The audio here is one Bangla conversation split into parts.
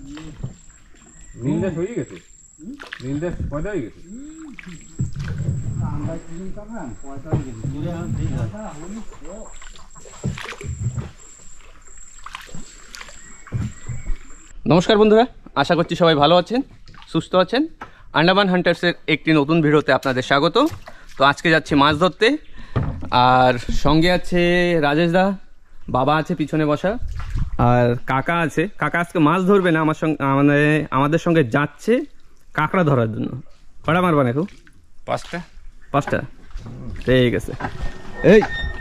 নীলদেশ হয়ে গেছে, নীলদেশ পয়দা হয়ে গেছে। নমস্কার বন্ধুরা, আশা করছি সবাই ভালো আছেন, সুস্থ আছেন। আন্ডামান হান্টার্সের একটি নতুন ভিডিওতে আপনাদের স্বাগত। তো আজকে যাচ্ছি মাছ ধরতে, আর সঙ্গে আছে রাজেশ দা, বাবা আছে পিছনে বসা, আর কাকা আছে। কাকা আজকে মাছ ধরবে না, আমার সঙ্গে আমাদের সঙ্গে যাচ্ছে কাঁকড়া ধরার জন্য। কটা মারবা না খুব? পাঁচটা। ঠিক আছে। এই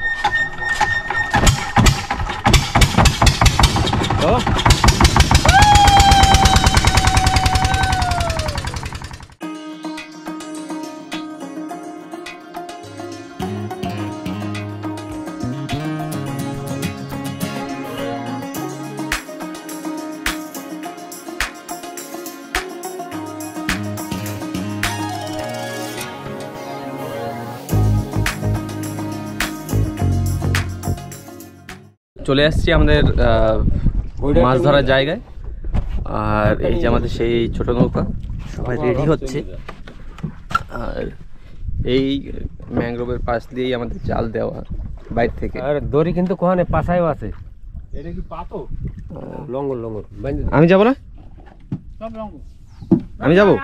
চলে আসছি আমাদের মাছ ধরার জায়গায়। আর এই যে আমাদের সেই ছোট নৌকা, সবাই রেডি হচ্ছে। আর এই ম্যাংগ্রোভের পাশ দিয়েই আমাদের জাল দেওয়া বাইর থেকে। আর দড়ি কিন্তু কোহানে পাশায়ও আছে। এটা কি পাতো? লঙ্গর লঙ্গর। আমি যাব না, আমি যাব।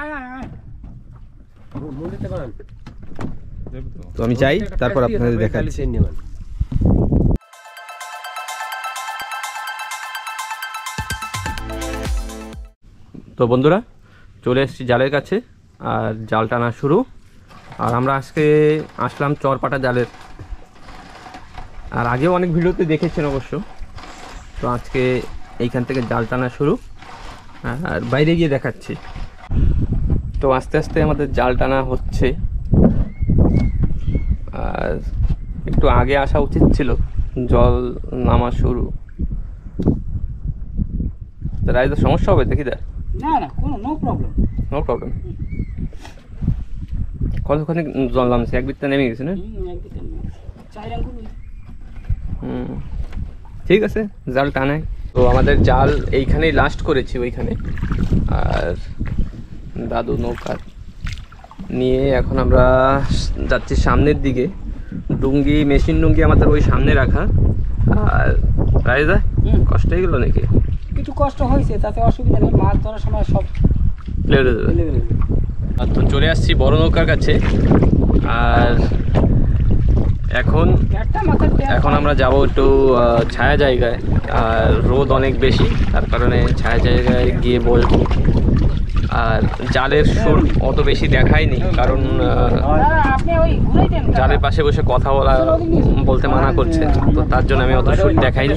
তো আমি যাই, তারপর আপনাদের দেখাচ্ছি। তো বন্ধুরা, চলে এসেছি জালের কাছে, আর জাল টানা শুরু। আর আমরা আজকে আসলাম চরপাটা জালের, আর আগেও অনেক ভিডিওতে দেখেছেন অবশ্য। তো আজকে এইখান থেকে জাল টানা শুরু, আর বাইরে গিয়ে দেখাচ্ছি। তো আস্তে আস্তে আমাদের জাল টানা হচ্ছে, আর একটু আগে আসা উচিত ছিল, জল নামা শুরু। রাইজ সমস্যা হবে দেখি? না না, কোনো নো প্রবলেম। কতখানি জল নামছে? এক বিত্তা নেমে গেছে না? ঠিক আছে, জাল টানাই। তো আমাদের জাল এইখানেই লাস্ট করেছি, ওইখানে। আর দাদু নৌকা নিয়ে এখন আমরা যাচ্ছি সামনের দিকে। ডুঙ্গি, মেশিন ডুঙ্গি আমাদের ওই সামনে রাখা। আর রাইজা কষ্ট হয়ে গেল নাকি? কিছু কষ্ট হয়েছে, তাতে অসুবিধা নেই, মাছ ধরার সময় সব লেগে যাবে। তো চলে আসছি বড় নৌকার কাছে। আর এখন আমরা যাব একটু ছায়া জায়গায়। আর রোদ অনেক বেশি, তার কারণে ছায়া জায়গায় গিয়ে বসবো। আর জালের সুর অত বেশি দেখায়নি, কারণ জালের পাশে বসে কথা বলতে মানা করছে। তো তার জন্য আমি অত সুর দেখাইনি।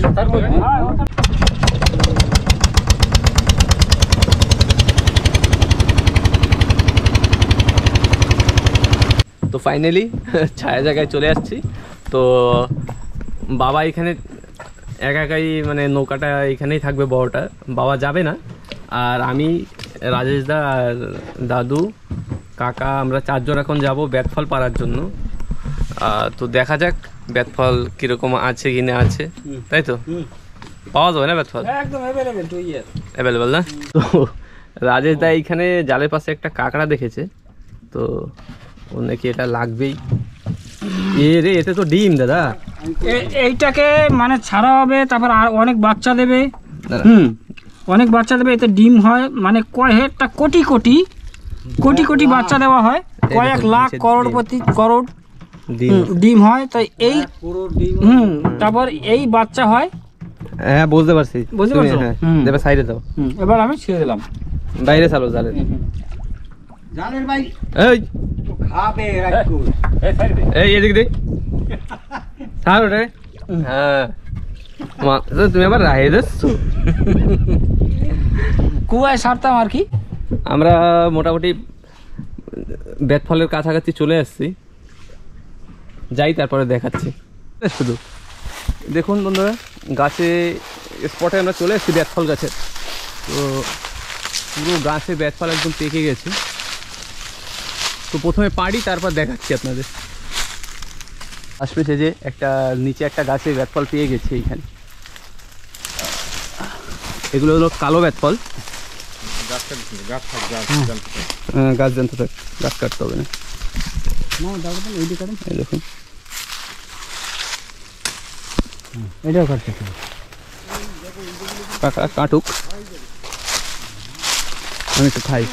তো ফাইনালি ছায়া জায়গায় চলে আসছি। তো বাবা এখানে একাই, মানে নৌকাটা এখানেই থাকবে বড়টা, বাবা যাবে না। আর আমি, রাজেশ দা, আর দাদু, কাকা, আমরা চারজন এখন যাব বেতফল পাড়ার জন্য। তো দেখা যাক বেতফল কীরকম আছে কি না আছে, তাই তো? পাওয়া যাবে না বেতফল? একদম অ্যাভেলেবেল না? তো রাজেশ দা এইখানে জালের পাশে একটা কাঁকড়া দেখেছে, তো ও নাকি এটা লাগবেই। রে, এতে তো ডিম দাদা। এইটাকে মানে ছাড়া হবে, তারপর আর অনেক বাচ্চা দেবে। অনেক বাচ্চা দেবে, এতে ডিম হয়, মানে কয়েকটা কোটি কোটি বাচ্চা দেওয়া হয়, কয়েক লাখ করোড় ডিম হয়। তাই এই তারপর এই বাচ্চা হয়। হ্যাঁ, বুঝতে পারছি। দেবে সাইডে দাও। এবার আমি ছেড়ে দিলাম, বাইরে চালো জালের। ভাই এই খাবে এই এদিক দে ছাড় ওটা। হ্যাঁ, তুমি আবার রাহে যাচ্ছ। কুয়ায় সারতাম আর কি। আমরা মোটামুটি বেতফলের কাছাকাছি চলে আসছি, যাই তারপরে দেখাচ্ছি। শুধু দেখুন বন্ধুরা, গাছে স্পটে আমরা চলে এসেছি বেতফল গাছে। তো পুরো গাছে বেতফল একদম পেকে গেছে। তো প্রথমে পাড়ি, তারপর দেখাচ্ছি আপনাদের। আশপাশে যে একটা নিচে একটা গাছে বেতফল পেয়ে গেছে এইখানে। এগুলো হলো কালো বেতফল। গাছ জানতে থাক, গাছ কাটতে হবে না। এই দেখুন এটাও কাটতে কাকা কাটুক, আমি তো খাই।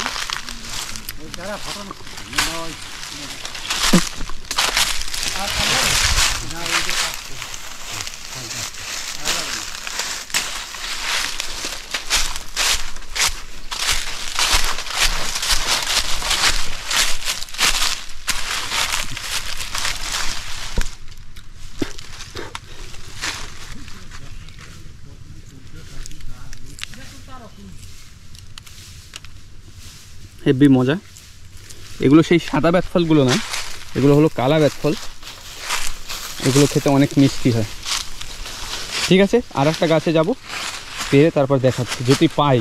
হেভি মজা। এগুলো সেই সাদা বেতফলগুলো না, এগুলো হলো কালা বেতফল। এগুলো খেতে অনেক মিষ্টি হয়। ঠিক আছে, আর একটা গাছে যাব, পেরে তারপর দেখাচ্ছি যদি পাই।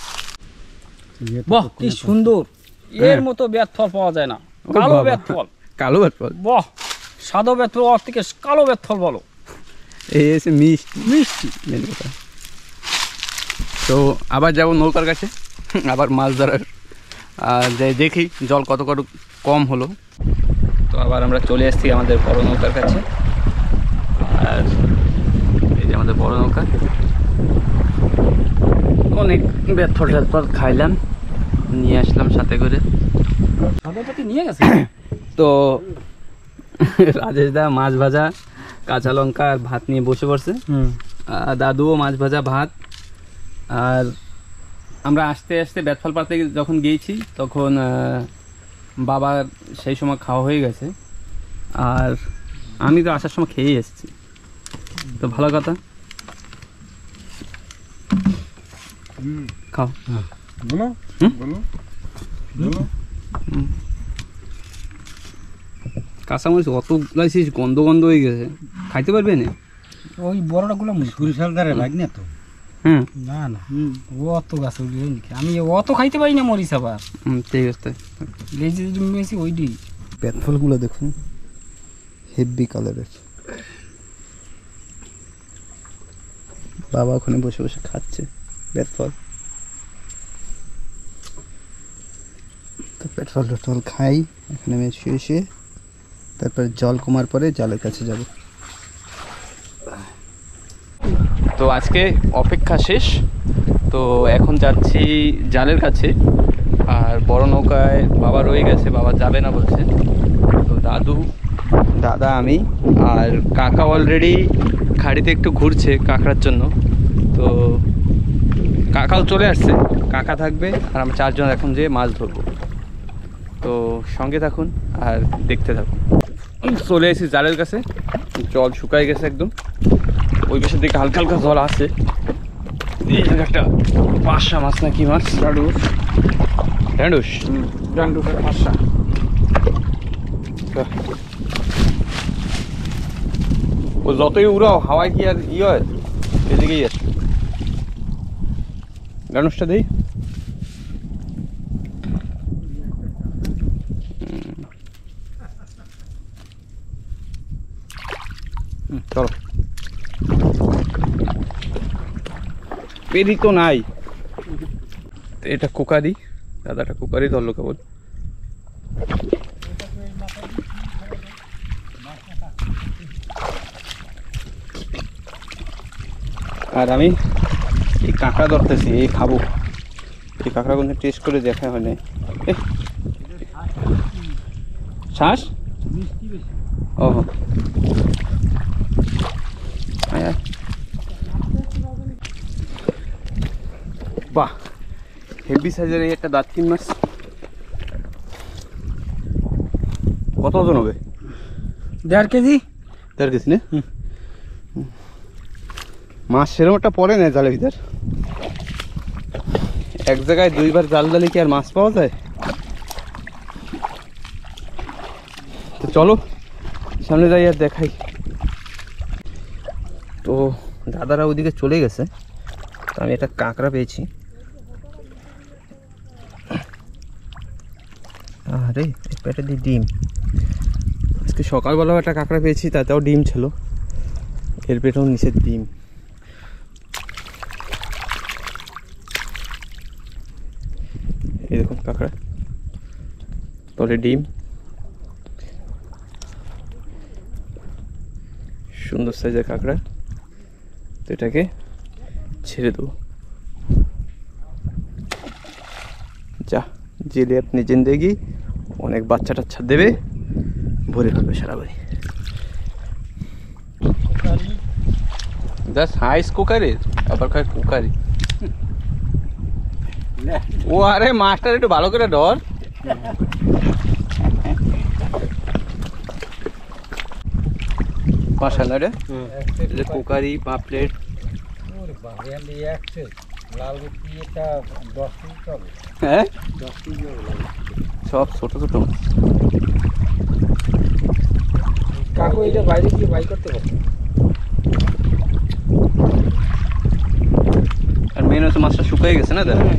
বাহ কি সুন্দর, এর মতো বেতফল পাওয়া যায় না। কালো বেতফল, কালো বেতফল, বাহ সাদা বেতফল ওর থেকে কালো বেতফল বলো, এই এসে মিষ্টি মিষ্টি। তো আবার যাব নৌকার কাছে, আবার মাছ ধরার, যাই দেখি জল কত কত কম হলো। তো আবার আমরা চলে এসেছি আমাদের বড় নৌকার কাছে। আর এই যে আমাদের বড় নৌকা, অনেক বেতফল টেতফল খাইলাম, নিয়ে আসলাম সাথে করে। নিয়ে গেছে তো রাজেশ দা মাছ ভাজা, কাঁচা লঙ্কা আর ভাত নিয়ে বসে পড়ছে। দাদুও মাছ ভাজা, ভাত। আর আমরা আস্তে আস্তে বেতফল পাড়তে যখন গিয়েছি তখন বাবার সেই সময় খাওয়া হয়ে গেছে, আর আমি তো আসার সময় খেয়েই এসেছি। তো ভালো কথা, খাও। কাঁচামরিচ অত লাইছিস, গন্ধ গন্ধ হয়ে গেছে, খাইতে পারবে না? ওই বড়টা গুলো সরিষার দ্বারা লাগ না তো। না না, অত গাছ আমি অত খাইতে পারি না মরিচ। আবার ঠিক আছে, ওইটি বেতফলগুলো দেখুন, হেভি কালারের। বাবা ওখানে বসে বসে খাচ্ছে বেতফল। তো পেট্রোল টেট্রোল খাই এখানে আমি শুয়ে শুয়ে, তারপর জল কমার পরে জালের কাছে যাব। তো আজকে অপেক্ষা শেষ, তো এখন যাচ্ছি জালের কাছে। আর বড় নৌকায় বাবা রয়ে গেছে, বাবা যাবে না বলছে। তো দাদু, দাদা, আমি আর কাকা অলরেডি খাড়িতে একটু ঘুরছে কাঁকড়ার জন্য। তো কাকাও চলে আসছে, কাকা থাকবে আর আমরা চারজন এখন যেয়ে মাছ ধরবো। তো সঙ্গে থাকুন আর দেখতে থাকুন। চলে এসেছি জালের কাছে, জল শুকাই গেছে একদম। ওই পাশের দিকে হালকা হালকা জল আছে। এই একটা পাশা মাছ না কি মাছ? ঢ্যাঁড়ুস, ডান্ডুসের পাশা। ও যতই উড়াও হাওয়ায় কি আর ই হয়, এদিকেই আছে। ঢ্যাঁড়ুসটা দিই। চলো, পেরি তো নাই, এটা কুকারি, দাদাটা কুকারি ধরলো কেবল। আর আমি এই কাঁকড়া ধরতেছি, এই খাবো। এই কাঁকড়া কোনো টেস্ট করে দেখা হয় না। শ্বাস ও বাহ, হেভি সাইজের এই একটা দাঁতকিন মাছ। কত ওজন হবে? 1.5 কেজি। 1.5 কেজি না? মাছ সেরকম একটা পড়ে না জালের ভিতর। এক জায়গায় 2বার জাল দিলে কি আর মাছ পাওয়া যায়? তো চলো সামনে যাই আর দেখাই। তো দাদারা ওইদিকে চলে গেছে, তো আমি একটা কাঁকড়া পেয়েছি। আরে পেটে দিয়ে ডিম। আজকে সকালবেলাও একটা কাঁকড়া পেয়েছি, তাতেও ডিম ছিল। এর পেটেও নিচের ডিম। এই দেখুন কাঁকড়া, তলে ডিম, সুন্দর সাইজের কাঁকড়া। তো এটাকে ছেড়ে দেবো। যা জেলে আপনি জিন্দেগি অনেক বাচ্চা টাচ্চা দেবে, ভরে ফেলবে সারা বাড়ি। জাস্ট হাইস কুকারের আবার খায় কুকারি। ও আরে মাস্টার একটু ভালো করে ধর। পাঁচশো না রে, কুকারি, পাপলেট, হ্যাঁ সব ছোট ছোট মাছ। কাকু এটা বাইরে গিয়ে বাই করতে পারতো। আর মেন হচ্ছে মাছটা শুকিয়ে গেছে না দাদা।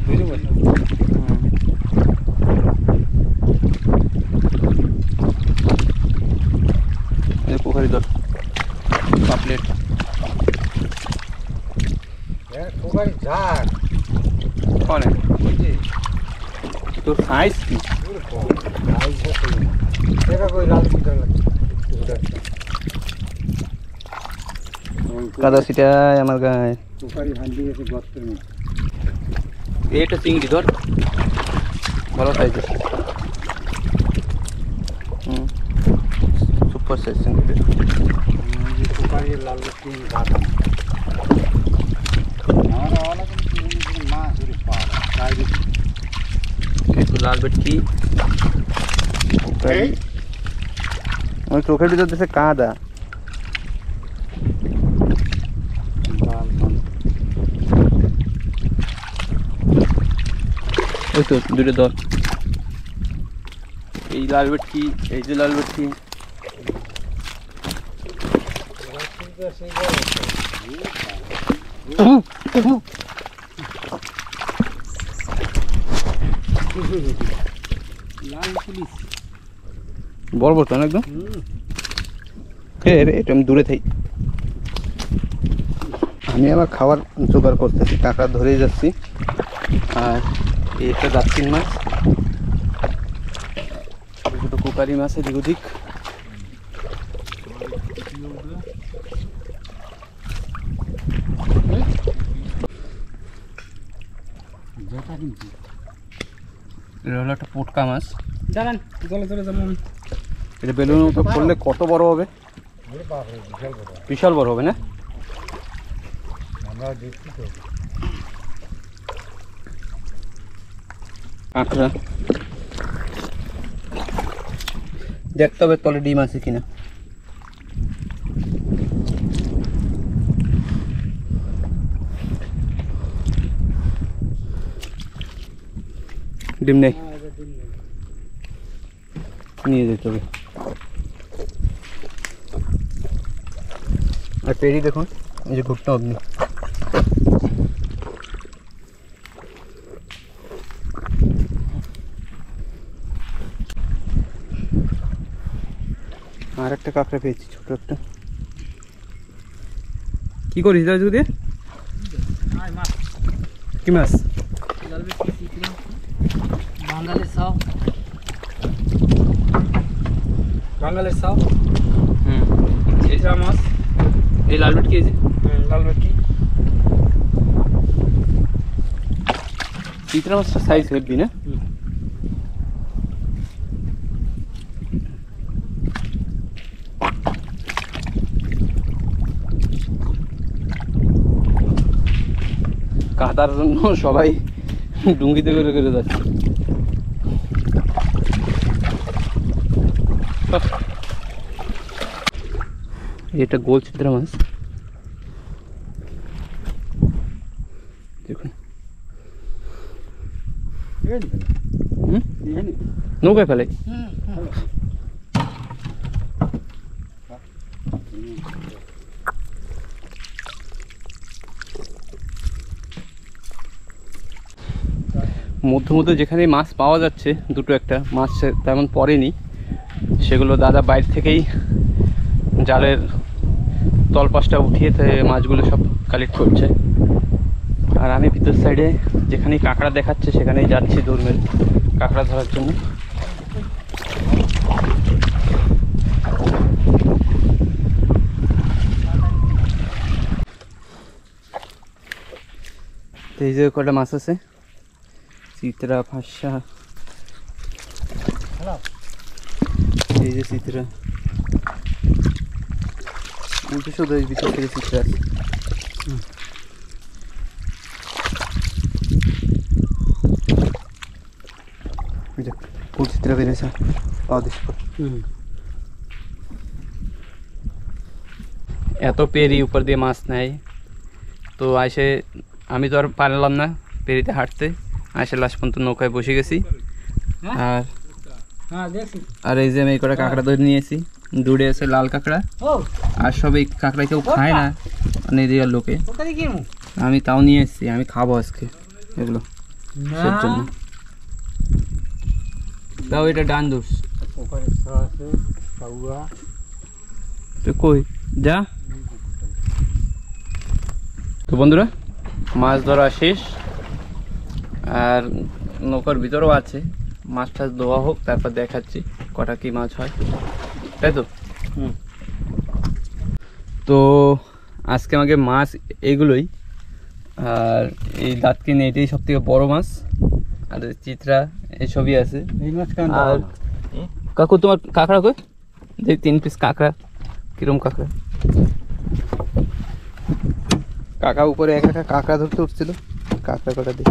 পোখারি ধর, পাপলেট, অনেক তোর সাইজ কি কাদা সিটায় আমার গায়ে। এটা চিংড়ি ধর, ভালো সাইজের, সুপার সাইজ চিংড়ি। একটু লাল ভেটকি, ওই চোখের ভিতর দিচ্ছে কাদা। ওই তো দুটো ধর, এই লাল ভেটকি, এই যে লাল ভেটকি। বড় বড় তো না একদম। এটা আমি দূরে থাকি, আমি আমার খাবার জোগাড় করতেছি, কাঁকড়া ধরেই যাচ্ছি। আর এটা দাচ্ছিন মাছ, ছোটো কুকারি মাছ এদিক ওদিক। এটা হলো একটা পুটকা মাছ। জানান জলে চলে যেমন এটা বেলুনের মতো করলে কত বড় হবে, বিশাল বড় হবে না? কাঁকড়া দেখতে হবে তলে ডিম আছে কিনা। ডিম নেই, নিয়ে যেতে হবে। আর পেরি দেখুন, এই যে ঘুরতে আপনি আর একটা কাঁকড়া পেয়েছি, ছোট একটা। কি করিস দাদু দিয়ে? কি মাছ? বাঙালির সাও, বাঙালির সাও। চিত্রা মাছ, এই লাল ভেটকি আছে, লাল ভেটকি। চিত্রা মাছটা সাইজ হেভি না? কাদার জন্য সবাই ডুঙ্গিতে করে করে যাচ্ছে। এটা গোল চিত্রা মাছ দেখুন, নৌকায় ফেলে। মধ্যে মধ্যে যেখানে মাছ পাওয়া যাচ্ছে দুটো একটা মাছ তেমন পড়েনি, সেগুলো দাদা বাইরে থেকেই জালের তলপাশটা উঠিয়ে মাছগুলো সব কালেক্ট করছে। আর আমি ভিতর সাইডে যেখানেই কাঁকড়া দেখাচ্ছে সেখানেই যাচ্ছি দৌড় মেরে কাঁকড়া ধরার জন্য। তো এই যে কটা মাছ আছে, চিত্রা, ফাঁসা, এই যে চিত্রা, শুধু এই ভিতর থেকে চিত্রা আছে। ফুল চিত্রা বেরিয়েছে এত পেরি উপর দিয়ে মাছ নেয়। তো আসে আমি তো আর পারলাম না পেরিতে হাঁটতে, আসে লাস্ট পর্যন্ত নৌকায় বসে গেছি। আর আর এই যে আমি এই কটা কাঁকড়া ধরে নিয়েছি, দূরে আছে লাল কাঁকড়া। আর সব এই কাঁকড়া কেউ খায় না মানে এদিকে লোকে, আমি তাও নিয়ে এসেছি, আমি খাবো আজকে এগুলো সে জন্য। তাও এটা ডান দোষ তো কই যা। তো বন্ধুরা মাছ ধরা শেষ, আর নৌকার ভিতরেও আছে, মাছ টাছ ধোয়া হোক তারপর দেখাচ্ছি কটা কি মাছ হয়, তাই তো। তো আজকে আমাকে মাছ এইগুলোই, আর এই দাঁতকিনি এটাই সব থেকে বড় মাছ, আর চিত্রা এইসবই আছে। আর কাকু তোমার কাঁকড়া কই দেখ, 3 পিস কাঁকড়া, কিরম কাঁকড়া। কাকা উপরে একা একা কাঁকড়া ধরতে উঠছিল, কাঁকড়া কটা দেখি।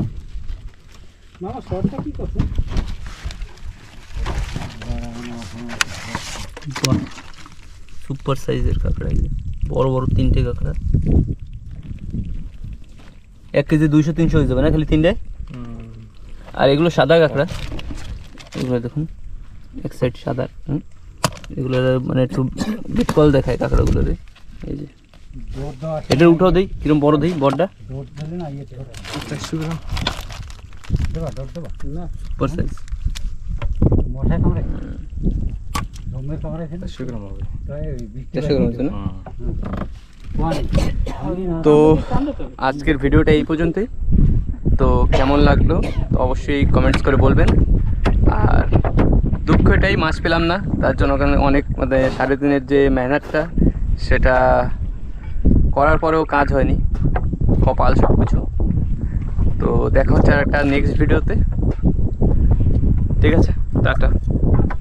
সুপার সাইজের কাঁকড়া, বড় বড় 3টে কাঁকড়া, 1 কেজি 200-300 হয়ে যাবে না খালি 3টায়। আর এগুলো সাদা কাঁকড়া, এগুলো দেখুন এক সাইড সাদা, এগুলো মানে একটু বিকল দেখায় কাঁকড়াগুলোরে। এই যে এটা উঠাও দেই, কিরম বড় দেই বড়টা, সুপার সাইজ। তো আজকের ভিডিওটা এই পর্যন্তই। তো কেমন লাগলো তো অবশ্যই কমেন্টস করে বলবেন। আর দুঃখ এটাই মাছ পেলাম না, তার জন্য অনেক মানে 3.5 দিনের যে মেহনতটা সেটা করার পরেও কাজ হয়নি, কপাল সব কিছু। তো দেখা হচ্ছে আর একটা নেক্সট ভিডিওতে, ঠিক আছে, টাটা।